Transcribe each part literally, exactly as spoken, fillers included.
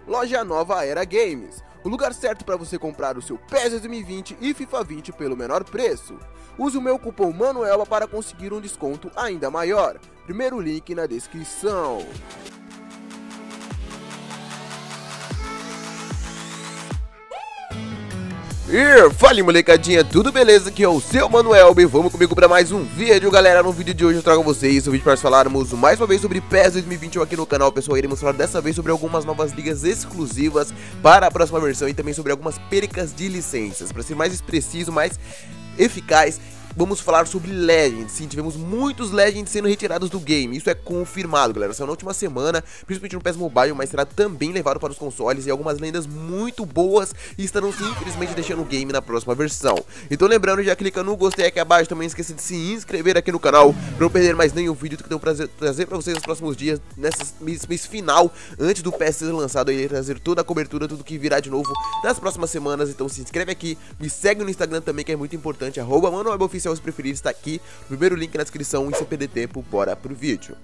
Loja Nova Era Games, o lugar certo para você comprar o seu PES dois mil e vinte e FIFA vinte pelo menor preço. Use o meu cupom MANUELBA para conseguir um desconto ainda maior. Primeiro link na descrição. E fala molecadinha, tudo beleza? Aqui é o seu Manuelba e vamos comigo para mais um vídeo, galera. No vídeo de hoje eu trago a vocês o vídeo para nós falarmos mais uma vez sobre PES dois mil e vinte aqui no canal, pessoal. Iremos falar dessa vez sobre algumas novas ligas exclusivas para a próxima versão e também sobre algumas percas de licenças. Para ser mais preciso, mais eficaz, vamos falar sobre Legends. Sim, tivemos muitos Legends sendo retirados do game. Isso é confirmado, galera. Saiu na última semana, principalmente no PES Mobile, mas será também levado para os consoles. E algumas lendas muito boas estarão infelizmente deixando o game na próxima versão. Então lembrando, já clica no gostei aqui abaixo. Também não esqueça de se inscrever aqui no canal para não perder mais nenhum vídeo que eu tenho prazer trazer para vocês nos próximos dias, nesse mês, mês final, antes do PES ser lançado. Eu irei trazer toda a cobertura, tudo que virá de novo nas próximas semanas. Então se inscreve aqui, me segue no Instagram também, que é muito importante, arroba ManuelbaOficial. Se preferir, está aqui no primeiro link na descrição. E sem perder tempo, bora pro vídeo.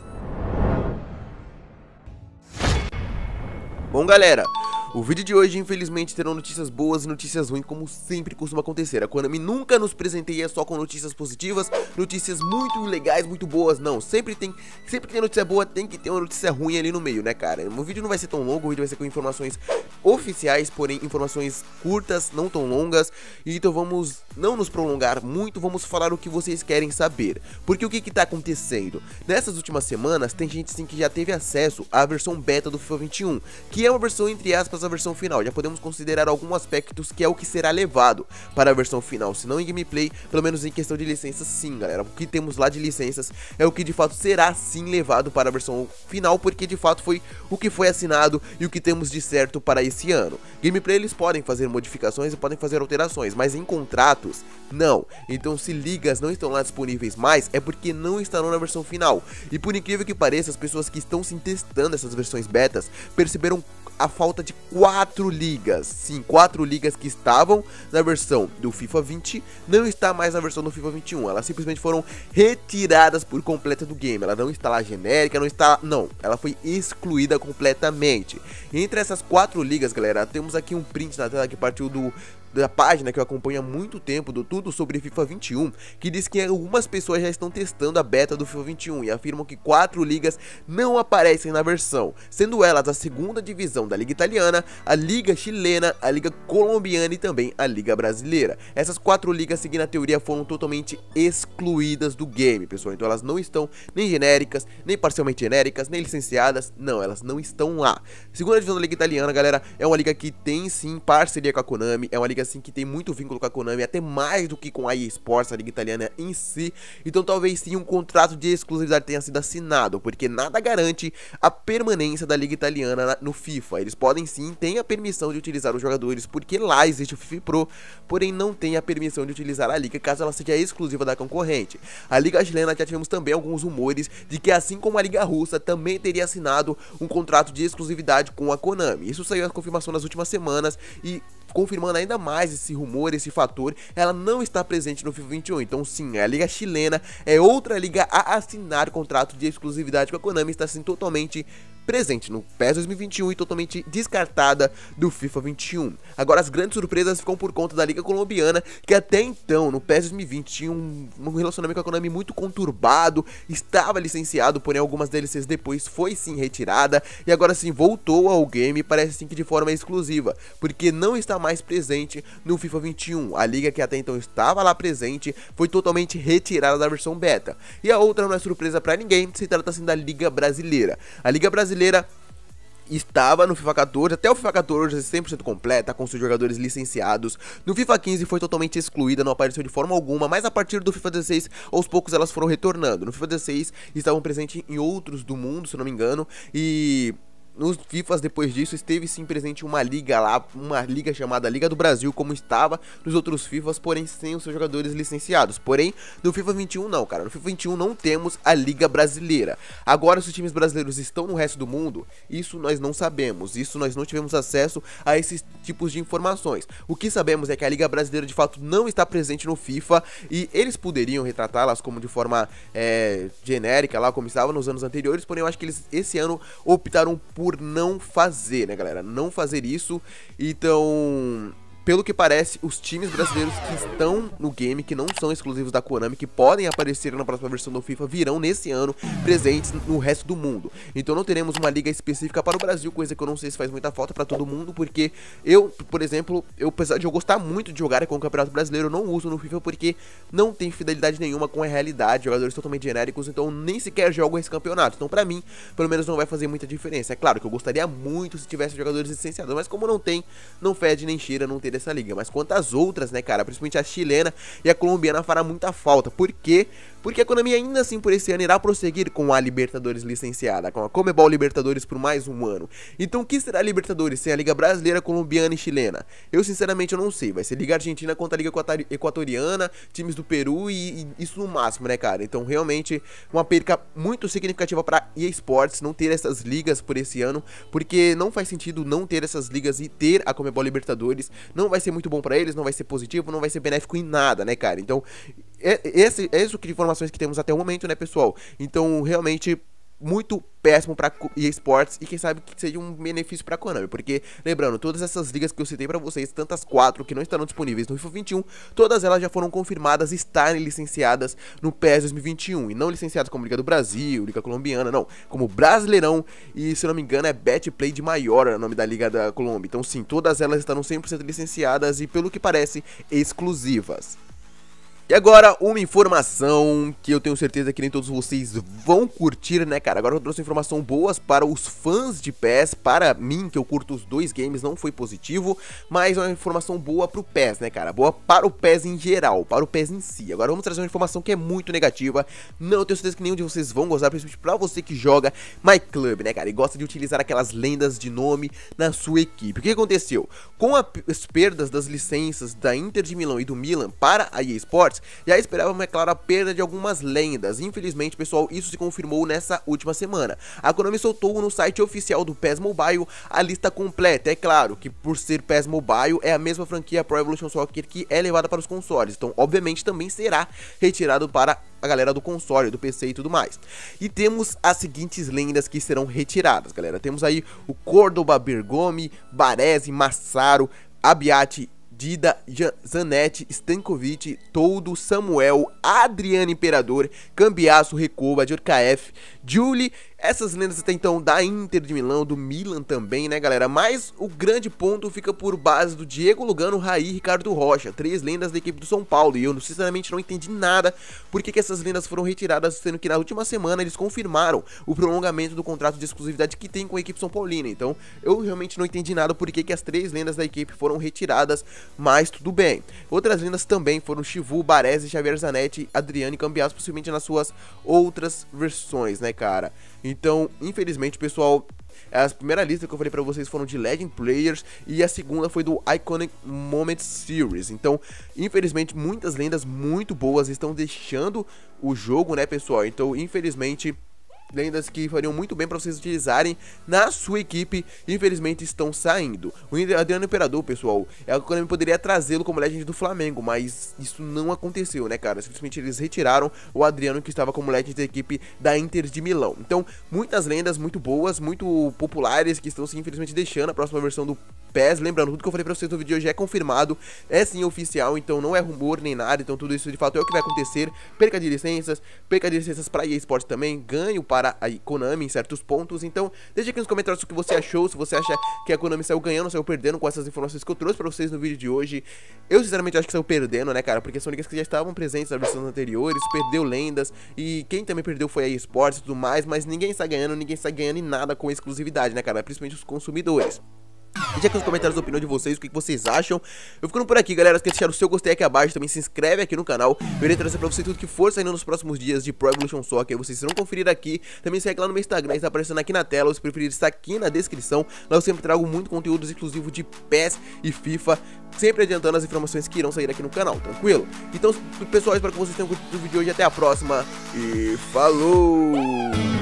Bom, galera, o vídeo de hoje infelizmente terão notícias boas e notícias ruins, como sempre costuma acontecer. A Konami nunca nos presenteia só com notícias positivas, notícias muito legais, muito boas. Não, sempre tem, sempre que tem notícia boa tem que ter uma notícia ruim ali no meio, né, cara? O vídeo não vai ser tão longo, o vídeo vai ser com informações oficiais, porém informações curtas, não tão longas. Então vamos não nos prolongar muito, vamos falar o que vocês querem saber. Porque o que que tá acontecendo? Nessas últimas semanas tem gente sim que já teve acesso à versão beta do FIFA vinte e um, que é uma versão entre aspas a versão final. Já podemos considerar alguns aspectos que é o que será levado para a versão final, se não em gameplay, pelo menos em questão de licenças sim, galera. O que temos lá de licenças é o que de fato será sim levado para a versão final, porque de fato foi o que foi assinado e o que temos de certo para esse ano. Gameplay eles podem fazer modificações e podem fazer alterações, mas em contratos não. Então se ligas não estão lá disponíveis mais, é porque não estarão na versão final. E por incrível que pareça, as pessoas que estão se testando essas versões betas perceberam a falta de quatro ligas. Sim, quatro ligas que estavam na versão do FIFA vinte não está mais na versão do FIFA vinte e um. Elas simplesmente foram retiradas por completo do game. Ela não está lá genérica, não está... Não, ela foi excluída completamente. Entre essas quatro ligas, galera, temos aqui um print na tela que partiu do... da página que eu acompanho há muito tempo, do Tudo Sobre FIFA vinte e um, que diz que algumas pessoas já estão testando a beta do FIFA vinte e um e afirmam que quatro ligas não aparecem na versão, sendo elas a segunda divisão da Liga Italiana, a Liga Chilena, a Liga Colombiana e também a Liga Brasileira. Essas quatro ligas, seguindo a teoria, foram totalmente excluídas do game, pessoal. Então elas não estão nem genéricas, nem parcialmente genéricas, nem licenciadas, não, elas não estão lá. Segunda divisão da Liga Italiana, galera, é uma liga que tem sim parceria com a Konami, é uma liga assim que tem muito vínculo com a Konami, até mais do que com a E A Sports, a liga italiana em si. Então talvez sim um contrato de exclusividade tenha sido assinado, porque nada garante a permanência da liga italiana no FIFA. Eles podem sim, tem a permissão de utilizar os jogadores, porque lá existe o FIFA Pro, porém não tem a permissão de utilizar a liga caso ela seja exclusiva da concorrente. A liga chilena já tivemos também alguns rumores de que, assim como a liga russa, também teria assinado um contrato de exclusividade com a Konami. Isso saiu a confirmação nas últimas semanas e confirmando ainda mais esse rumor, esse fator, ela não está presente no FIFA vinte e um. Então sim, a liga chilena é outra liga a assinar contrato de exclusividade com a Konami, está assim totalmente presente no PES dois mil e vinte e um e totalmente descartada do FIFA vinte e um. Agora as grandes surpresas ficam por conta da Liga Colombiana, que até então no PES dois mil e vinte tinha um, um relacionamento com a Konami muito conturbado, estava licenciado, porém algumas D L Cs depois foi sim retirada e agora sim voltou ao game, parece sim que de forma exclusiva, porque não está mais presente no FIFA vinte e um. A liga que até então estava lá presente foi totalmente retirada da versão beta. E a outra não é surpresa para ninguém, se trata assim da Liga Brasileira. A Liga Brasileira estava no FIFA quatorze, até o FIFA quatorze cem por cento completa, com seus jogadores licenciados. No FIFA quinze foi totalmente excluída, não apareceu de forma alguma, mas a partir do FIFA dezesseis, aos poucos elas foram retornando. No FIFA dezesseis estavam presentes em outros do mundo, se não me engano, e nos FIFAs depois disso esteve sim presente uma liga lá, uma liga chamada Liga do Brasil, como estava nos outros FIFAs, porém sem os seus jogadores licenciados. Porém, no FIFA vinte e um não, cara, no FIFA vinte e um não temos a Liga Brasileira. Agora, se os times brasileiros estão no resto do mundo, isso nós não sabemos, isso nós não tivemos acesso a esses tipos de informações. O que sabemos é que a Liga Brasileira de fato não está presente no FIFA e eles poderiam retratá-las como de forma é, genérica lá, como estava nos anos anteriores, porém eu acho que eles esse ano optaram por por não fazer, né, galera? Não fazer isso. Então, pelo que parece, os times brasileiros que estão no game, que não são exclusivos da Konami, que podem aparecer na próxima versão do FIFA, virão nesse ano presentes no resto do mundo. Então não teremos uma liga específica para o Brasil, coisa que eu não sei se faz muita falta para todo mundo, porque eu, por exemplo, eu, apesar de eu gostar muito de jogar com o Campeonato Brasileiro, eu não uso no FIFA porque não tem fidelidade nenhuma com a realidade, jogadores totalmente genéricos, então nem sequer jogo esse campeonato. Então pra mim, pelo menos não vai fazer muita diferença. É claro que eu gostaria muito se tivesse jogadores licenciados, mas como não tem, não fede nem cheira não ter essa liga. Mas quanto às outras, né, cara, principalmente a chilena e a colombiana, fará muita falta. Por quê? Porque a Konami ainda assim por esse ano irá prosseguir com a Libertadores licenciada, com a Comebol Libertadores por mais um ano. Então o que será a Libertadores sem a Liga Brasileira, Colombiana e Chilena? Eu sinceramente eu não sei, vai ser Liga Argentina contra a Liga Equatoriana, times do Peru e, e isso no máximo, né, cara? Então realmente uma perca muito significativa para E A Sports não ter essas ligas por esse ano, porque não faz sentido não ter essas ligas e ter a Comebol Libertadores, não vai ser muito bom para eles, não vai ser positivo, não vai ser benéfico em nada, né, cara? Então é, esse, é isso que de informações que temos até o momento, né, pessoal? Então, realmente, muito péssimo pra E A Sports e quem sabe que seja um benefício pra Konami, porque, lembrando, todas essas ligas que eu citei pra vocês, tantas quatro que não estarão disponíveis no FIFA vinte e um, todas elas já foram confirmadas estarem licenciadas no PES dois mil e vinte e um, e não licenciadas como Liga do Brasil, Liga Colombiana, não, como Brasileirão, e se eu não me engano é Betplay de Maior, é o nome da Liga da Colômbia. Então sim, todas elas estarão cem por cento licenciadas e, pelo que parece, exclusivas. E agora, uma informação que eu tenho certeza que nem todos vocês vão curtir, né, cara? Agora eu trouxe informação boas para os fãs de PES. Para mim, que eu curto os dois games, não foi positivo, mas é uma informação boa pro PES, né, cara? Boa para o PES em geral, para o PES em si. Agora vamos trazer uma informação que é muito negativa. Não, eu tenho certeza que nenhum de vocês vão gostar, principalmente pra você que joga My Club, né, cara? E gosta de utilizar aquelas lendas de nome na sua equipe. O que aconteceu? Com a, as perdas das licenças da Inter de Milão e do Milan para a E A Sports, já esperávamos, é claro, a perda de algumas lendas. Infelizmente, pessoal, isso se confirmou nessa última semana. A Konami soltou no site oficial do PES Mobile a lista completa. É claro que por ser PES Mobile é a mesma franquia Pro Evolution Soccer que é levada para os consoles, então obviamente também será retirado para a galera do console, do P C e tudo mais. E temos as seguintes lendas que serão retiradas, galera. Temos aí o Córdoba, Bergomi, Baresi, Massaro, Abbiati, Dida, Zanetti, Stankovic, Toldo, Samuel, Adriano Imperador, Cambiasso, Recoba, Djorkaeff, Julie. Essas lendas até então da Inter de Milão, do Milan também, né, galera? Mas o grande ponto fica por base do Diego Lugano, Raí e Ricardo Rocha, três lendas da equipe do São Paulo. E eu sinceramente não entendi nada por que, que essas lendas foram retiradas, sendo que na última semana eles confirmaram o prolongamento do contrato de exclusividade que tem com a equipe São Paulina. Então eu realmente não entendi nada por que, que as três lendas da equipe foram retiradas, mas tudo bem. Outras lendas também foram Chivu, Baresi, Xavier Zanetti, Adriano e Cambiasso, possivelmente nas suas outras versões, né, cara? Então, infelizmente, pessoal, a primeira lista que eu falei pra vocês foram de Legend Players e a segunda foi do Iconic Moments Series. Então, infelizmente, muitas lendas muito boas estão deixando o jogo, né, pessoal? Então, infelizmente, lendas que fariam muito bem para vocês utilizarem na sua equipe, infelizmente estão saindo. O Adriano Imperador, pessoal, é o que eu poderia trazê-lo como Legend do Flamengo, mas isso não aconteceu, né, cara? Simplesmente eles retiraram o Adriano, que estava como Legend da equipe da Inter de Milão. Então, muitas lendas muito boas, muito populares, que estão, sim, infelizmente deixando a próxima versão do PES. Lembrando, tudo que eu falei pra vocês no vídeo hoje é confirmado, é sim oficial, então não é rumor nem nada, então tudo isso de fato é o que vai acontecer. Perca de licenças, perca de licenças para E A Sports também, ganho para a Konami em certos pontos. Então deixa aqui nos comentários o que você achou, se você acha que a Konami saiu ganhando ou saiu perdendo com essas informações que eu trouxe pra vocês no vídeo de hoje. Eu sinceramente acho que saiu perdendo, né, cara, porque são ligas que já estavam presentes nas versões anteriores, perdeu lendas, e quem também perdeu foi a E A Sports e tudo mais, mas ninguém está ganhando, ninguém está ganhando em nada com exclusividade, né, cara, principalmente os consumidores. Deixa aqui nos comentários a opinião de vocês, o que vocês acham. Eu ficando por aqui, galera. Se deixar o seu gostei aqui abaixo, também se inscreve aqui no canal. Eu irei trazer pra vocês tudo que for saindo nos próximos dias de Pro Evolution Soccer. Vocês irão conferir aqui. Também segue lá no meu Instagram, está aparecendo aqui na tela. Ou se preferir, está aqui na descrição. Lá eu sempre trago muito conteúdo exclusivo de PES e FIFA, sempre adiantando as informações que irão sair aqui no canal, tranquilo? Então, pessoal, espero que vocês tenham curtido o vídeo de hoje. Até a próxima e falou!